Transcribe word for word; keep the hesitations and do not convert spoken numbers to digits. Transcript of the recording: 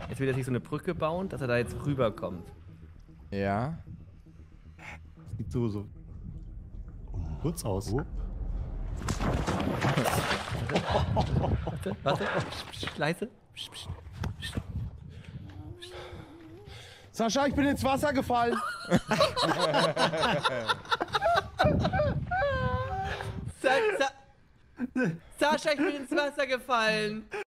Jetzt will er sich so eine Brücke bauen, dass er da jetzt rüberkommt. Ja. Sieht so, so kurz aus. Oh. Warte, warte. Psch, psch, leise. Psch, psch, psch. Sascha, ich bin ins Wasser gefallen. Sa Sa Sascha, ich bin ins Wasser gefallen.